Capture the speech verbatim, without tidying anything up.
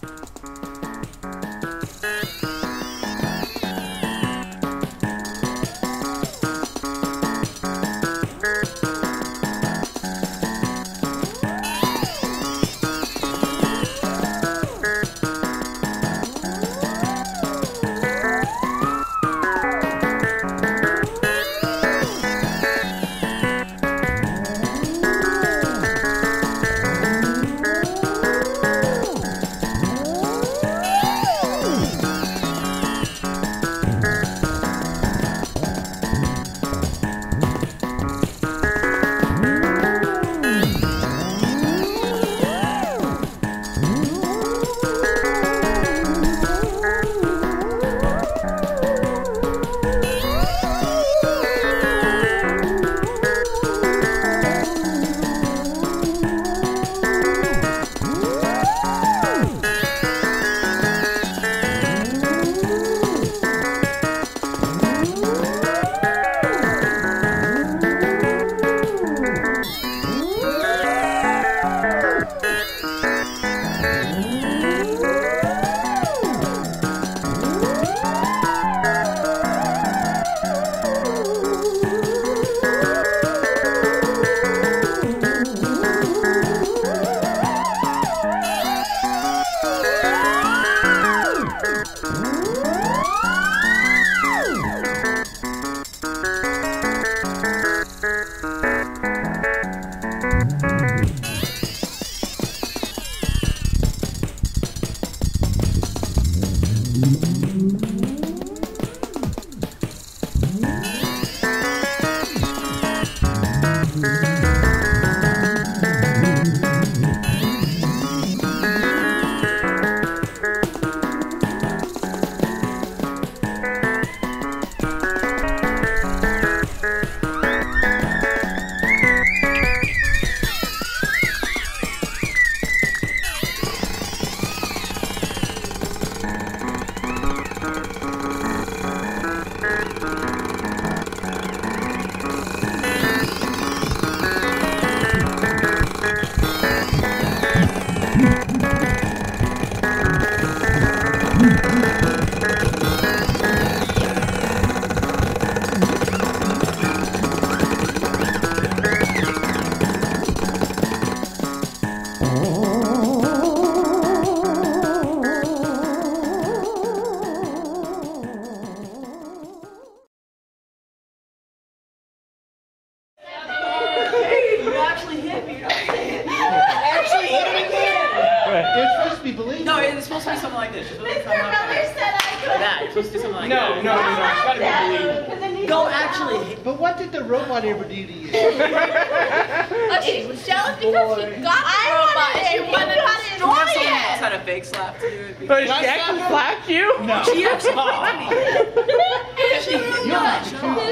No, actually. But what did the robot ever do to you? Oh, she was jealous because she got the robot and she wanted to destroy it. Someone else had a fake slap to do it. But she actually slapped you? No. She actually slapped me. She hit me.